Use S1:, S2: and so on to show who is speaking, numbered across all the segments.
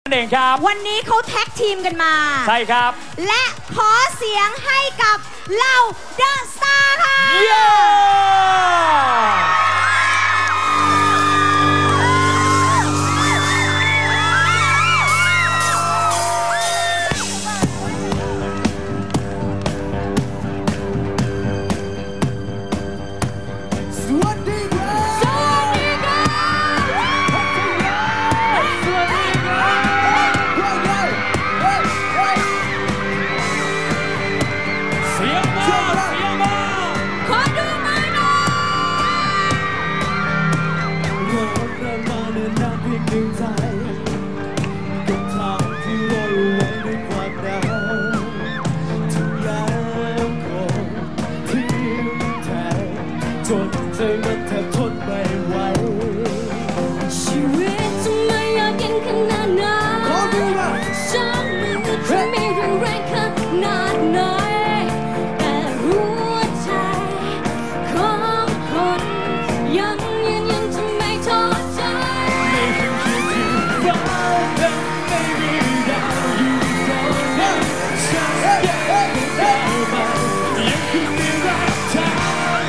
S1: นั่นเองครับ
S2: วันนี้เขาแท็กทีมกันมา
S1: ใช่ครับ
S2: และขอเสียงให้กับเหล่าเดอะสตาร์ค่ะ
S3: จนใจมันแทบทนไม่ไหวชีวิตทำไมยากเย็นขนาดนั้นฉันมือจะไม่รุนแรงขนาดไหนแต่หัวใจของคนยังยืนยันจะไม่ท้อใจไม่เคยคิดที่ฟ้านั้นไม่มีดาวอยู่ตรงนั้นฉันยังคงก้าวไปยังคงมีรักเธอ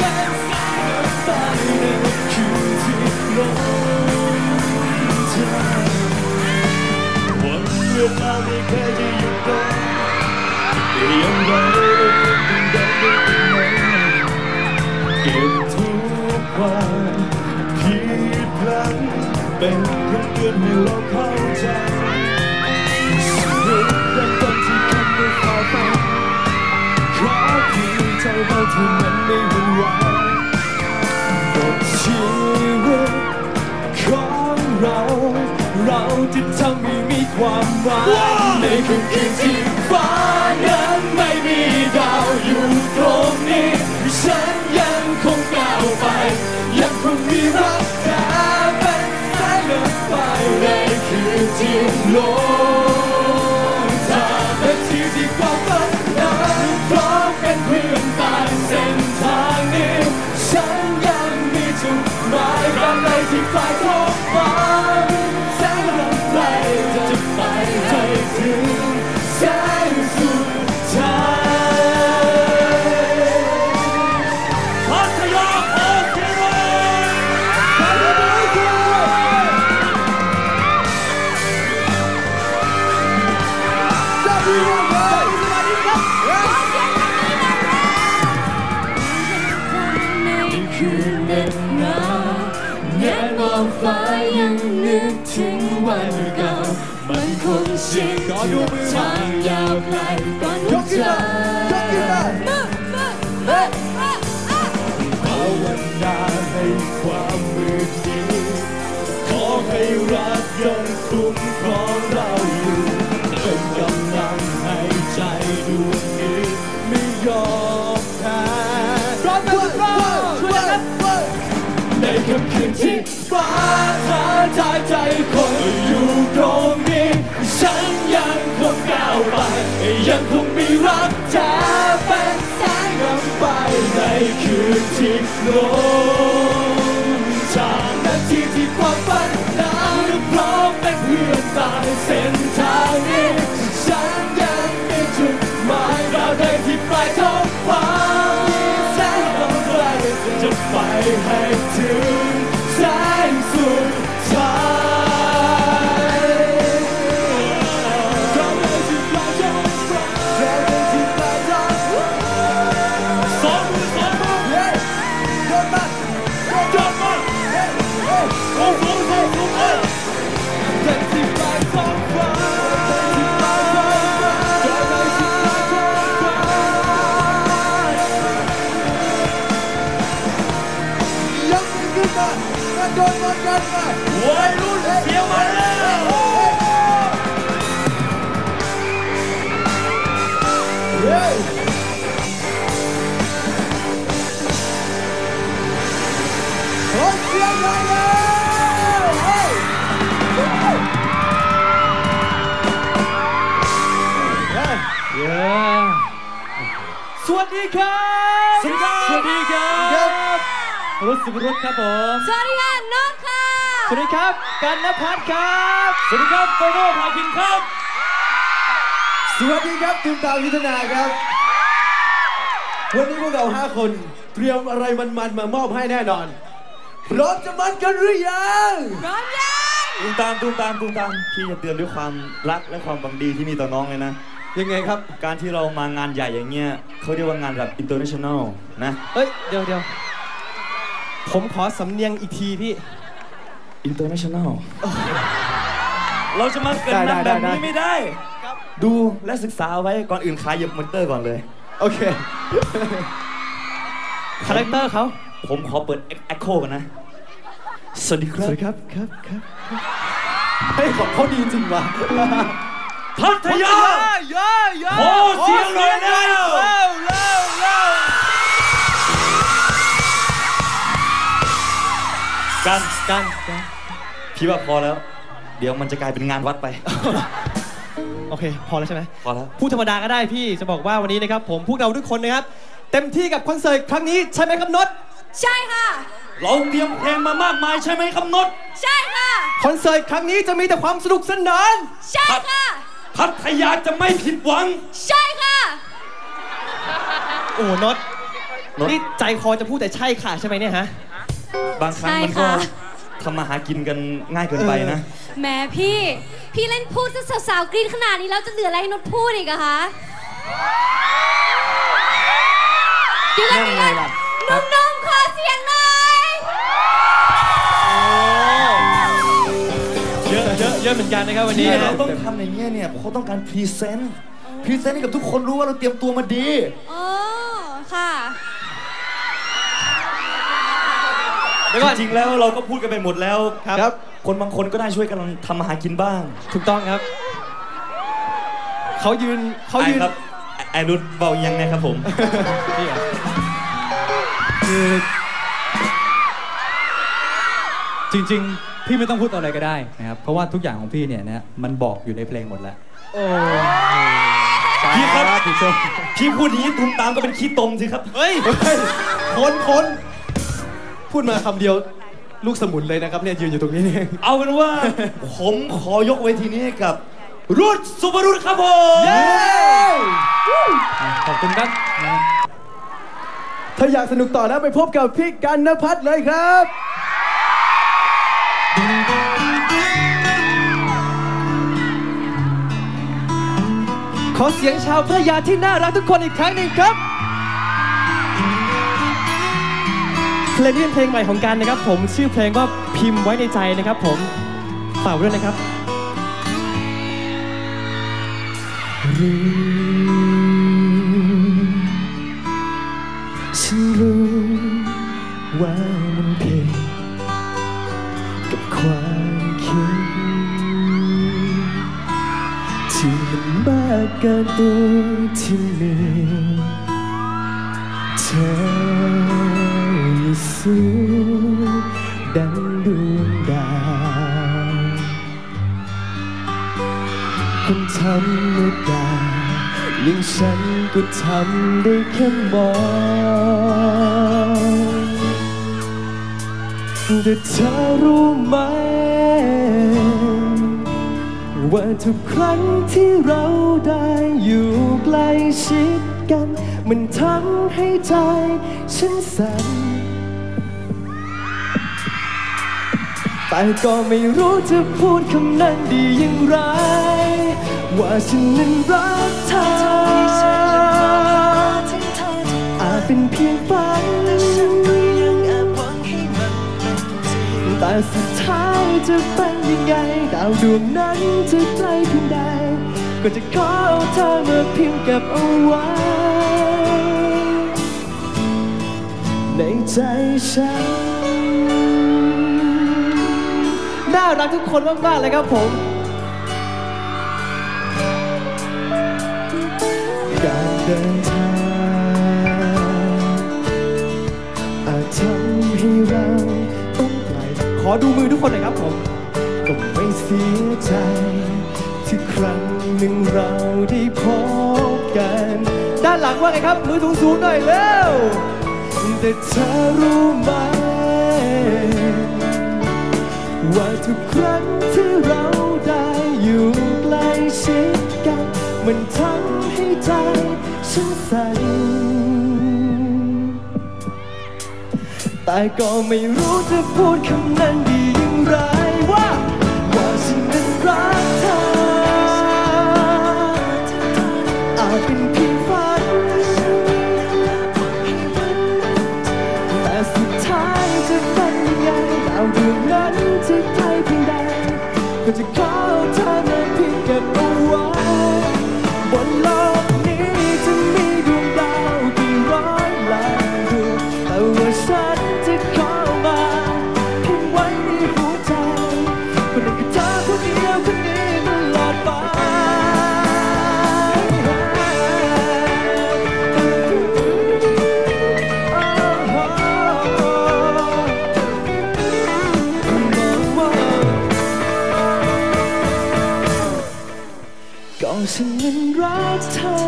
S3: วันเวลาไม่เคยจะหยุดลงยังไงยังเดินไปข้างหน้าเก็บทุกวันคิดพลังเป็นเพื่อนให้เราเข้าใจชีวิตเริ่มต้นที่คำไม่ฝ่าฝันขอเพียงใจเราเท่านั้นไม่หวั่นไหวบทชีวิตของเราจะทำให้มีความหมายในคืนที่ฟ้านั้นไม่มีดาวอยู่ตรงนี้ฉันยังคงก้าวไปยังคงมีรักเธอเป็นสายเลือดไปในคืนที่โลกทางและที่ความฝันนั้นพร้อมเป็นเพื่อนตามเส้นทางนี้ฉันยังมีจุดหมายตามในที่ปลายท้องฟ้าจะไปให้ถึงแสงสุดท้ายพัทยาโอเคเลยพัทยาโอเคสวัสดีครับสวัสดีครับในคืนเหน็บหนาวแงะมองฟ้ายังนึกถึงวันเก่ามันคงชินกับทางยาวไกลก่อนหัวใจภาวนาให้ความมืดมิดขอให้รักยังคุ้มครองเราอยู่เป็นกำลังให้ใจดวงนี้ไม่ยอมแพ้ร้องช่วยกันในค่ำคืนที่ฟ้าท้าทายใจคนอยู่ตรงนี้ฉันยังคงก้าวไปยังคงมีรักเธอเป็นแสงนำไปในคืนที่โลกจากนาทีที่ความฝันนั้นพร้อมเป็นเพื่อนตามเส้นทางนี้ฉันยังมีจุดหมายเราได้ที่ปลายท้องฟ้าแสงนำไปจะไปให้ถึงแสงสุดท้ายเราได้ที่ปลายท้องฟ้าเราได้ที่ปลายท้องฟ้าสองมือโดนมันโอ้โหได้ที่ปลายท้องฟ้าได้ที่ปลายท้องฟ้าเราได้ที่ปลายท้องฟ้ายังไม่ขึ้นมาโดนมันกันมาวัยรุ่นเสียมาแล้วขอเสียงหน่อยแล้วสวัสดีครับสวัสดีครับรถสุภรุตครับผม
S2: สวัสดีค่ะนกค่ะ
S1: สวัสดีครับกันณภัทรครับ
S3: สวัสดีครับโตโน่พาคินครับ
S4: สวัสดีครับตูมตามยุทธนาครับวันนี้พวกเรา5 คนเตรียมอะไรมันๆมามอบให้แน่นอนพร้อมจะมันกันหรือยัง
S2: พร้อมยัง
S3: ตูมตามพี่จะเตือนด้วยความรักและความบังดีที่มีต่อน้องเลยนะ
S4: ยังไงครับ
S3: การที่เรามางานใหญ่อย่างเงี้ยเขาเรียกว่างานแบบ international นะ
S1: เดี๋ยวผมขอสำเนียงอีกทีพี่
S3: international เราจะมาเกิดนักแบบนี้ไม่ได้ดูและศึกษาไว้ก่อนอื่นขายเหยียบมอนิเตอร์ก่อนเลย
S4: โอเค
S1: คาแรคเตอร์เขา
S3: ผมขอเปิด Echo กันนะสวัสดีครับ
S4: สวัสดีครับให้ของเขาดีจริงว่ะ
S3: พัทยาโอ้เสียงหน่อยแล้วกันพี่ว่าพอแล้วเดี๋ยวมันจะกลายเป็นงานวัดไป
S1: โอเคพอแล้วใช่ไหม
S3: พอแล้ว
S1: พูดธรรมดาก็ได้พี่จะบอกว่าวันนี้นะครับผมพวกเราทุกคนนะครับเต็มที่กับคอนเสิร์ตครั้งนี้ใช่ไหมครับนด
S2: ใช่ค่ะ
S3: เราเตรียมเพลงมามากมายใช่ไหมครับนด
S2: ใช่ค่ะ
S1: คอนเสิร์ตครั้งนี้จะมีแต่ความสนุกสนาน
S2: ใช่ค่ะ
S3: พัทยาจะไม่ผิดหวัง
S2: ใช่ค่ะ
S1: โอ้นดนี่ใจคอจะพูดแต่ใช่ค่ะใช่ไหมเนี่ยฮะ
S3: บางครั้งมันก็ทำมาหากินกันง่ายเกินไปนะ
S2: แหมพี่เล่นพูดซะสาวๆกรี๊ดขนาดนี้แล้วจะเหลืออะไรให้นดพูดอีกอะคะเดี๋ยวกันน้องๆขอเสียงหน่อย
S1: เยอะเหมือนกันนะครับวันนี้
S3: เราต้องทำอย่างเงี้ยเนี่ยเขาต้องการพรีเซนต์ให้กับทุกคนรู้ว่าเราเตรียมตัวมาดี
S2: อ๋อค่ะ
S3: จริงๆแล้วเราก็พูดกันไปหมดแล้วครับคนบางคนก็ได้ช่วยกันทำอาหารกินบ้าง
S1: ถูกต้องครับเขายืน
S3: ครับไอรุดเบายังไงครับผม
S5: คือจริงๆพี่ไม่ต้องพูดอะไรก็ได้นะครับเพราะว่าทุกอย่างของพี่เนี่ยนะมันบอกอยู่ในเพลงหมดแล้ว
S1: โอ้
S3: พี่ครับพี่พูดอย่างนี้ตูมตามก็เป็นขี้ตมสิครับ
S1: เฮ้ย
S4: คนพูดมาคำเดียวลูกสมุนเลยนะครับเนี่ยยืนอยู่ตรงนี้นี่
S3: เอาเป็นว่าผมขอยกเวทีนี้กับรุ่นซุปเปอร์รุ่นครับผม
S5: ขอบคุณครับ
S4: ถ้าอยากสนุกต่อนะไปพบกับพี่กันณภัทรเลยครับ
S1: ขอเสียงชาวพัทยาที่น่ารักทุกคนอีกครั้งหนึ่งครับเพลงนี้เป็นเพลงใหม่ของกันนะครับผมชื่อเพลงว่าพิมพ์ไว้ในใจนะครับผมฝากด้วยนะครับ
S4: ฉันรู้ว่ามันผิดกับความคิดที่มันมากเกินตัวที่มีเธอสูงดังดวงดาวคนธรรมดาอย่างฉันก็ทำได้แค่มองแต่เธอรู้ไหมว่าทุกครั้งที่เราได้อยู่ใกล้ชิดกันมันทำให้ใจฉันสั่นแต่ก็ไม่รู้จะพูดคำนั้นดีอย่างไรว่าฉันนั้นรักเธออาจเป็นเพียงฝันแต่สุดท้ายจะเป็นยังไงดาวดวงนั้นจะไกลเพียงใดก็จะขอเอาเธอมาพิมพ์เก็บเอาไว้ในใจฉัน
S1: น่ารักทุกคนมากๆเลยครับผม
S4: การเดินทางอาจทำให้เราต้องไกล
S1: ขอดูมือทุกคนหน่อยครับผม
S4: ก็ไม่เสียใจที่ครั้งหนึ่งเราได้พบกัน
S1: ด้านหลังว่าไงครับมือสูงๆหน่อยเร็ว
S4: แต่เธอรู้ไหม
S1: ว่าทุกครั้งที่เราได้อยู่ใกล้ชิดกันมันทำให้ใจฉันสั่นแต่ก็ไม่รู้จะพูดคำนั้นดีอย่างไรว่าฉันนั้นรักเธออาจเป็นเพียงฝันแต่สุดท้ายจะเป็นยังไงดาวดวงนั้นจะไกลเพียงใดก็จะขอเธอนั้นเพียงเก็บเอาไว้บนโลกนี้จะมีดวงดาวกี่ร้อยล้านดวงแต่ว่าฉันจะขอมาเพียงไว้ในหัวใจคนนั้นคือเธอคนเดียวคนนี้ตลอดไปก็ฉันนั้นรักเธอ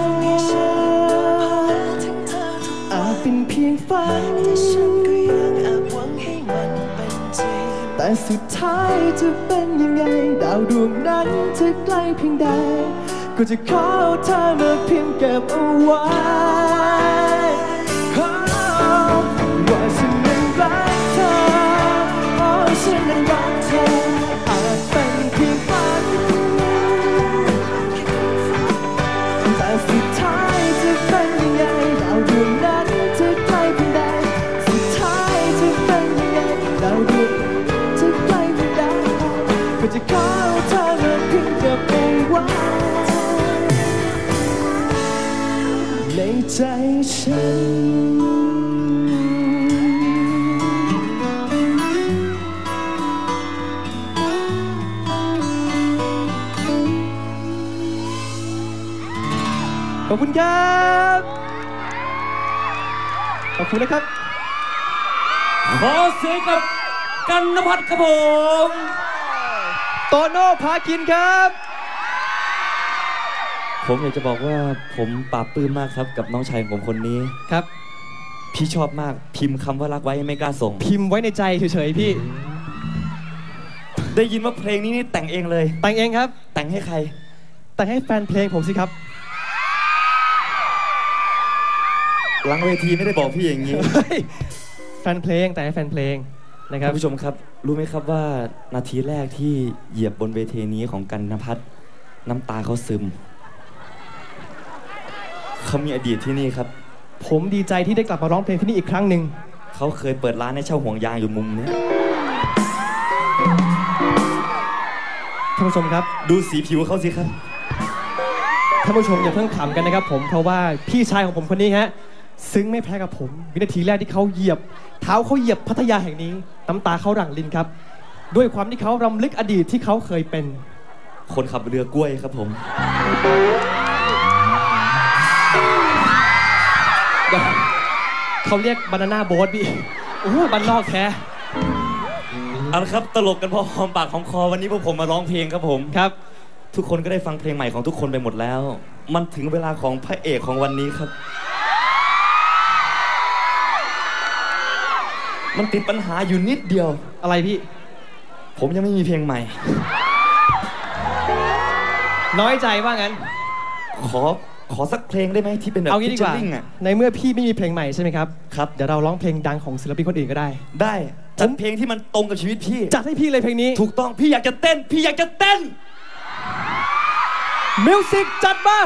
S1: อาจเป็นเพียงฝันแต่ฉันก็ยังแอบหวังให้มันเป็นจริงแต่สุดท้ายจะเป็นยังไงดาวดวงนั้นจะไกลเพียงใดก็จะขอเธอมาเพียงเก็บเอาไว้ว่าฉันนั้นรักเธอฉันนั้นรักเธออาจเป็นเพียงฝันแต่สุดท้ายจะเป็นยังไงดาวดวงนั้นจะไกลเพียงใดสุดท้ายจะเป็นยังไงดาวดวงจะไกลเพียงใดก็จะขอเธอมาเพียงเก็บเอาไว้ในใจฉันขอบคุณครับขอบคุณนะครับ
S3: ขอเสียงกับกันณภัทรครับผม
S1: โตโน่พาคินครับ
S3: ผมอยากจะบอกว่าผมปลาบปลื้มมากครับกับน้องชายของผมคนนี้
S1: ครับ
S3: พี่ชอบมากพิมพ์คำว่ารักไว้ไม่กล้าส่ง
S1: พิมพ์ไว้ในใจเฉยๆพี่
S3: ได้ยินว่าเพลงนี้นี่แต่งเองเลย
S1: แต่งเองครับ
S3: แต่งให้ใคร
S1: แต่งให้แฟนเพลงผมสิครับ
S3: หลังเวทีไม่ได้บอกพี่อย่างนี้
S1: แฟนเพลงแต่งให้แฟนเพลงนะครับ
S3: ท่านผู้ชมครับรู้ไหมครับว่านาทีแรกที่เหยียบบนเวทีนี้ของกันณภัทรน้ำตาเขาซึมเขามีอดีตที่นี่ครับ
S1: ผมดีใจที่ได้กลับมาร้องเพลงที่นี่อีกครั้งหนึ่ง
S3: เขาเคยเปิดร้านให้เช่าห่วงยางอยู่มุมนี้
S1: ท่านผู้ชมครับ
S3: ดูสีผิวเขาสิครับ
S1: ท่านผู้ชมอย่าเพิ่งขำกันนะครับผมเพราะว่าพี่ชายของผมคนนี้ฮะซึ้งไม่แพ้กับผมวินาทีแรกที่เขาเหยียบเท้าเขาเหยียบพัทยาแห่งนี้น้ำตาเขาหลั่งลิ้นครับด้วยความที่เขารำลึกอดีตที่เขาเคยเป็น
S3: คนขับเรือกล้วยครับผม
S1: เขาเรียกบานาน่าโบ๊ทพี่โอ้โหบ้านนอกแท้
S3: เอาละครับตลกกันพอหอมปากหอมคอวันนี้พวกผมมาร้องเพลงครับผม
S1: ครับ
S3: ทุกคนก็ได้ฟังเพลงใหม่ของทุกคนไปหมดแล้ว มันถึงเวลาของพระเอกของวันนี้ครับ มันติดปัญหาอยู่นิดเดียว
S1: อะไรพี่
S3: ผมยังไม่มีเพลงใหม่
S1: น้อยใจว่างั้น
S3: ขอสักเพลงได้ไหมที่เป็นแบบ
S1: เอางี้ดีกว่า
S3: featuring อ่ะ
S1: ในเมื่อพี่ไม่มีเพลงใหม่ใช่ไหมครับ
S3: ครับ
S1: เดี๋ยวเราร้องเพลงดังของศิลปินคนอื่นก็ได้
S3: ได้จัดเพลงที่มันตรงกับชีวิตพี่
S1: จัดให้พี่เลยเพลงนี้
S3: ถูกต้องพี่อยากจะเต้น พี่อยากจะเต้น
S1: มิวสิกจัดมา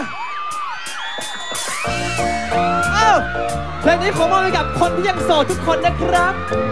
S1: อ้าวเพลงนี้ขอมอบให้กับคนที่ยังโสดทุกคนนะครับ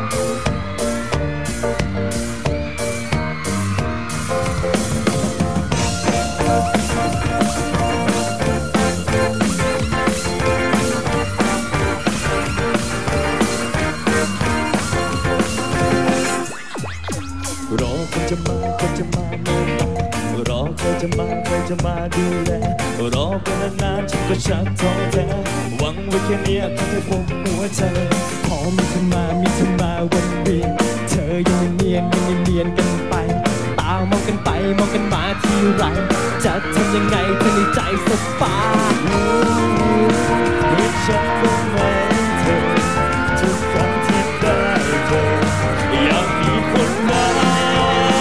S3: รอคนจะมาคนจะมาเมื่อไหร่รอใครจะมาใครจะมาดูแลรอไปนานๆฉันก็ชักท้อแท้หวังไว้แค่เนี้ยคงจะพบหัวใจพอมีเธอมาวันนี้เธอยังเนียนกันไปตามองกันไปมองกันมาทีไรจะทำยังไงเธอในใจสักฟ้าเมื่อฉันรู้ไหมเธอทุกครั้งที่ได้เจออยากมีคนรัก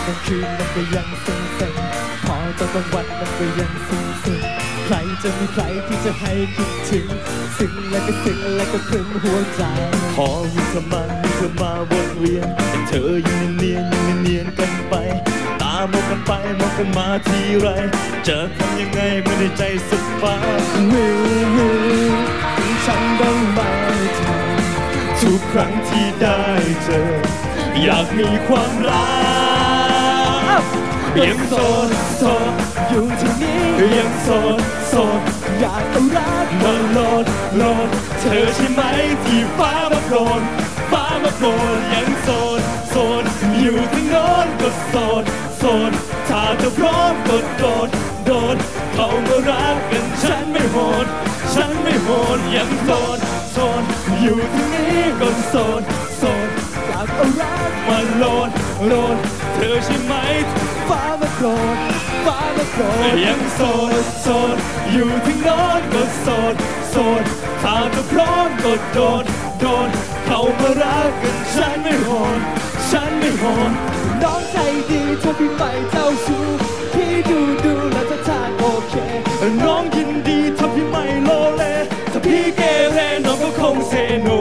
S1: กลางคืนมันก็ยังเซ็งๆพอตอนกลางวันมันก็ยังซึ้งๆใครจะมีใครที่จะให้คิดถึงซึ้งและก็ซึ้งและก็ครึ้มหัวใจ
S3: พอมีเธอมาวนเวียนแต่เธอยังเนียนกันไปตามองกันไปมองกันมาทีไรจะทำยังไงเมื่อในใจสุดฟ้า
S1: วิวถึงฉันต้องมาทำ
S3: ทุกครั้งที่ได้เจออยากมีความรักยังโสด
S1: อยู่ที่นี่
S3: ยังโสด
S1: อยากเอารัก
S3: มาโลดเธอใช่ไหมที่ฟ้ามาโปรดยังโสดอยู่ที่โน้นก็โสดถ้าเธอพร้อมก็โดดเขามารักกันฉันไม่โหดยังโสดอยู่ที่นี่ก็โสด
S1: อยากเอารัก
S3: มาโลดเธอใช่ไหม
S1: ฟ้ามาโปรด
S3: ยังโสดอยู่ที่โน้นก็โสดถ้าเธอพร้อมก็โดดเขามารักกันฉันไม่โหด
S1: น้องใจดีเธอพี่ไม่เจ้าชู้พี่ดูแล้วจะทานโอเค
S3: น้องยินดีถ้าพี่ไม่โลเลถ้าพี่เกเรน้องก็คงเซโน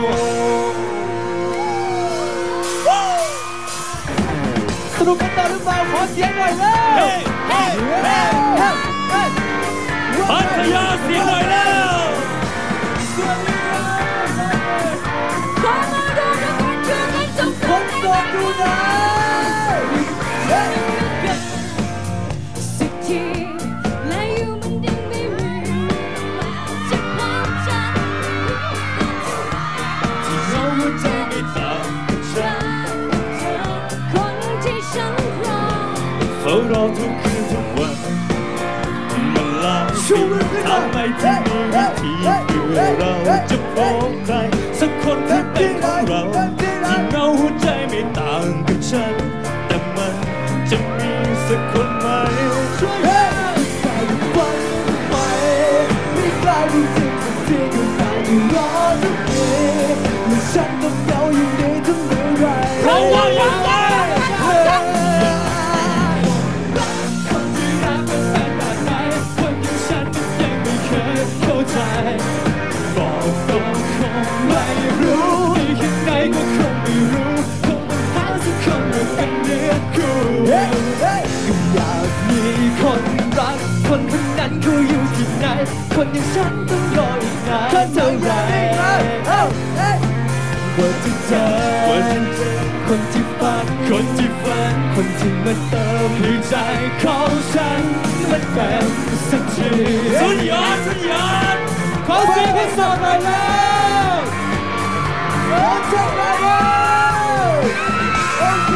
S1: สนุกกันต่อหรือเปล่าขอเสียงหน่อยแล้ว
S3: พัทยาเสียงหน่อยแล้ว
S1: คนโดนดูนะ
S2: สักทีและอยู่มันยังไม่มีจะพบฉัน
S3: ที่เราหัวใจไม่ต่างกับฉัน
S2: คนที่ฉันรอ
S3: เฝ้ารอทุกคืนทุกวันมันลาทำไมที่มีวิธีเพื่อเราจะพบใครสักคนที่เป็นของเราที่เงาหัวใจไม่ต่างกับฉันแต่มันจะมีสักคนไหม
S1: ช่วยให้ใจฝันใหม่ไม่กลายเป็นจริงสักทีก็ได้ที่รอทุกทีและฉันต้องเหงาอยู่ดีทั้งเมื่อไร
S3: เพราะว่าอย่างไร
S1: คนที่รักมันเป็นแบบไหนคนอย่างฉันยังไม่เคยเข้าใจบอกก็คงไม่รู้ที่ข้างในก็คงไม่รู้คงต้องหาสักคนมาเป็นเนื้อคู่ก็อยากมีคนรักคนนั้นเขาอยู่ที่ไหนคนอย่างฉันต้องรออีกนานเท่าไหร่กว่าจะเจอคนที่ฝันคนที่มาเติมให้ใจของฉันมันเป็นสักที
S3: สุดยอด
S1: ขอเสียงให้สดหน่อยแล้วขอเสียงหน่อยแล้วโอเค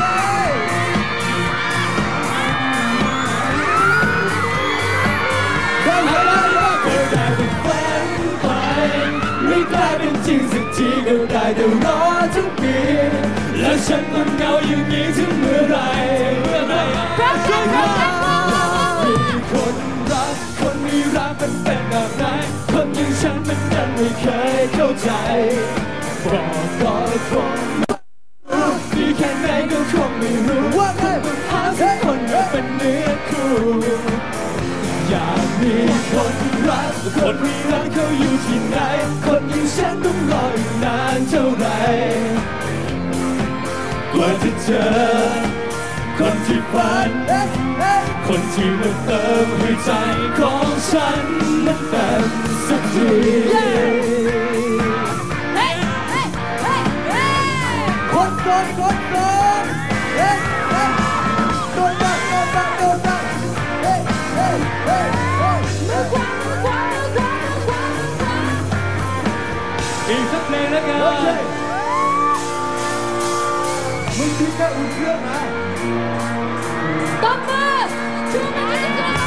S1: ก็ได้เป็นแฟนไปไม่กลายเป็นจริงสักทีก็ได้แต่รอทุกปีแล้วฉันต้องเหงาอย่างนี้ถึงเมื่อไรมีคนรักคนมีรักมันเป็นแบบไหนคนอย่างฉันมันยังไม่เคยเข้าใจบอกก็คงมีแค่ไหนก็คงไม่รู้ว่าต้องหาสักคนมาเป็นเนื้อคู่อยากมีคนรักคนมีรักเขาอยู่ที่ไหนคนอย่างฉันต้องรออีกนานเท่าไหร่กว่าจะเจอคนที่ฝันคนที่มาเติมให้ใจของฉันมันเต็มสักทีคนโดนโดนบักอีกสักเพลงแล้วกันมึงคิดแค่อุ่นเครื่องนะ
S2: ตบมือชูมือให้กัน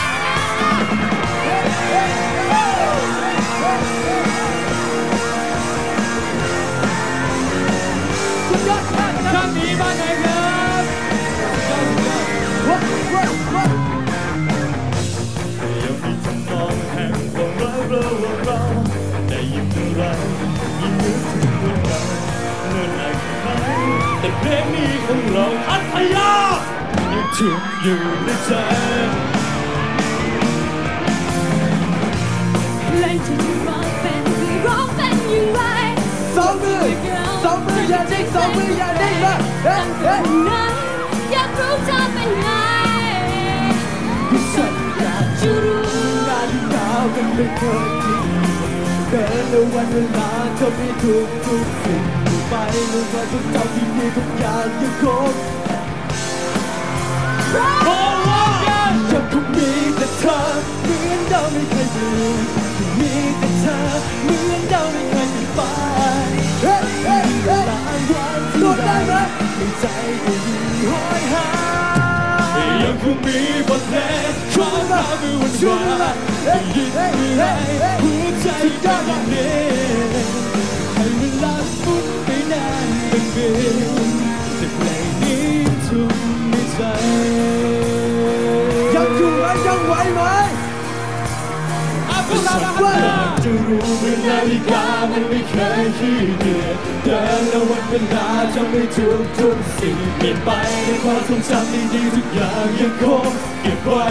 S1: สุดยอดมากครั้งนี้บ้านไหนครับ
S3: ยังมีทำนองแห่งความรักเราแต่ยิ่งเมื่อไรยิ่งนึกถึงเมื่อไหร่แค่ไหนแต่เพลงนี้ของเราพัทยายังถูกอยู่ในใจ
S2: เพลงที่ร้องเป็นที่ร้องเป็นอย่างไร
S4: สองมืออย่าเด้งสองมืออย่าเด้งมาเฮ้ยเฮ้ย
S2: นั้นอยากรู้เธอเป็นไงฉันอยากจะรู้
S4: นาฬิกามันไม่เคยผิดเดินแล้ววันเวลาจะไม่ทุกสิ่งไปเมื่อวันทุกเจ้าที่มีทุกอย่างยังคงยังคงมีแต่เธอเหมือนเราไม่เคยเปลี่ยนมีแต่เธอเหมือนเราไม่เคยเปลี่ยนไปเฮ้ยเฮ้ยเฮ้ยตัวได้ไหมใจก็ยิ่งหอยหา
S3: ยังคงมีบทเพลงของเราเมื่อวันวานยิ่งเมื่อไรหัวใจก็ยิ่งเต้นให้เวลาหมุนไปนานเป็นปีแต่เพลงนี้ทุ่มในใจ
S4: ยังอยู่ไหมยังไหวไหม
S3: จะรู้เมื่อนาฬิกามันไม่เคยขี้เกียจเดินแล้ววันเวลาจะไม่ทุกสิ่งเปลี่ยนไปในความทรงจำดีๆทุกอย่างยังคงเก็บไว้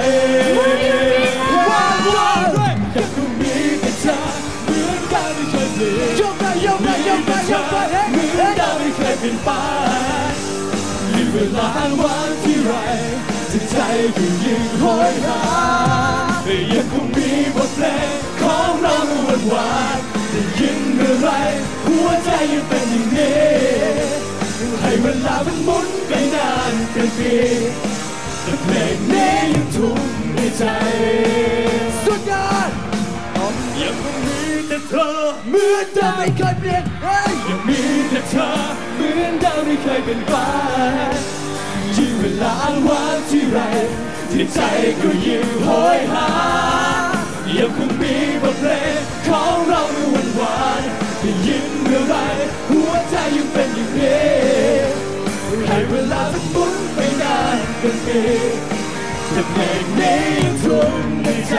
S3: ด้วยยังคงมีแต่เธอเหมือนดาวไม่เคยเปลี่ยน
S4: ยกไปเหมือน
S3: ดาวไม่เคยเปลี่ยนไปยิ่งเวลาวันที่ไรจิตใจก็ยิ่งโหยหายังคงมีบทเพลงของเราเมื่อวันวานได้ยินเมื่อไรหัวใจยังเป็นอย่างนี้ให้เวลามันหมุนไปนานเป็นปีแต่เพลงนี้ยังทุ่มในใจ
S4: สุดยอด
S3: ยังคงมีแต่เธอ
S4: เหมือนเดิมไม่เคยเปลี่ยน
S3: ยังมีแต่เธอเหมือนเดิมไม่เคยเปลี่ยนไปยิ่งเวลาวันที่ไรที่ใจก็ยิ่งโหยหายังคงมีบทเพลงของเราเมื่อวันวานได้ยินเมื่อไรหัวใจยังเป็นอย่างนี้ให้เวลามันหมุนไปนานเป็นปีแต่เพลงนี้ยังทุ่มในใจ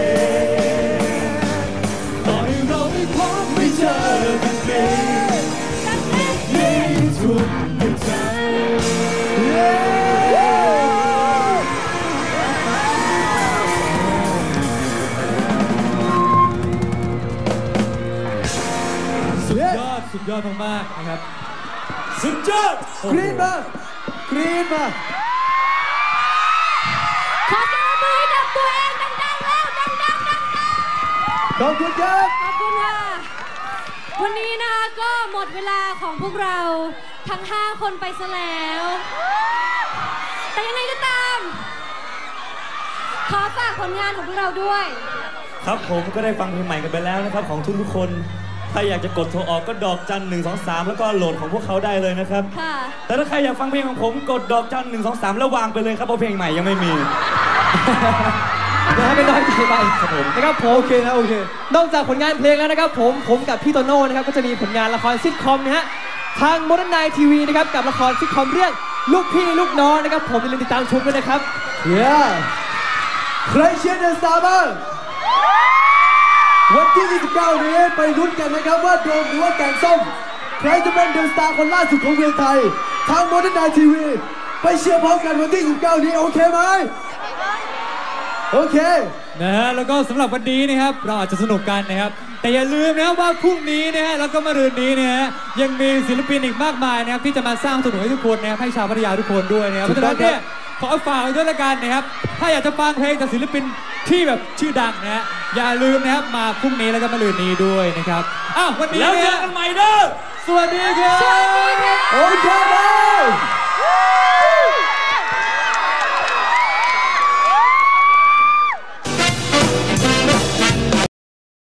S3: ต่อให้เราไม่พบไม่เจอกันปีแต่เพลงนี้ยังทุ่มในใจ
S5: สุดยอดมากๆนะครับ
S3: สุดยอด
S4: กรี๊ดมากรี๊ดมา
S2: ขอเสียงปรบมือให้กับตัวเองดังๆแล้วดัง
S4: ขอบคุณครับ
S2: ขอบคุณค่ะวันนี้นะคะก็หมดเวลาของพวกเราทั้ง5คนไปซะแล้วแต่ยังไงก็ตามขอฝากผลงานของพวกเราด้วย
S3: ครับผมก็ได้ฟังเพลงใหม่กันไปแล้วนะครับของทุกคนถ้าอยากจะกดโทรออกก็ดอกจัน1 2 3แล้วก็โหลดของพวกเขาได้เลยนะครับแต่ถ้าใครอยากฟังเพลงของผมกดดอกจัน1 2 3แล้ววางไปเลยครับเพราะเพลงใหม่ยังไม่มี
S1: อย่าให้เป็นน้อยใจไปครับผมนะครับผมโอเคนะโอเคนอกจากผลงานเพลงแล้วนะครับผมกับพี่โตโน่นะครับก็จะมีผลงานละครซิทคอมนะฮะทาง Modern Night TV นะครับกับละครซิทคอมเรื่องลูกพี่ลูกน้องนะครับผมอย่าลืมติดตามชมด้วยนะครับ
S4: ใครเชียร์เดอะสตาร์บ้างวันที่29นี้ไปลุ้นกันนะครับว่าโดมหรือว่าแกงส้มใครจะเป็นเดอะสตาร์คนล่าสุดของเมืองไทยทาง Modern Night TV ไปเชียร์พร้อมกันวันที่29นี้โอเคไหมโอเค
S5: นะฮะแล้วก็สำหรับวันนี้นะครับเราอาจจะสนุกกันนะครับแต่อย่าลืมนะครับว่าพรุ่งนี้นะฮะแล้วก็มะรืนนี้นะฮะยังมีศิลปินอีกมากมายนะครับที่จะมาสร้างสนุกให้ทุกคนนะครับให้ชาวพัทยาทุกคนด้วยนะครับเพราะฉะนั้นเนี่ยขอฝากไว้ด้วยละกันนะครับถ้าอยากจะฟังเพลงจากศิลปินที่แบบชื่อดังนะฮะอย่าลืมนะครับมาพรุ่งนี้แล้วก็มะรืนนี้ด้วยนะครับอ้าววันนี้
S3: แล้วเจอกันใหม่เด้อ
S5: สวัสดีครับ
S4: โอเค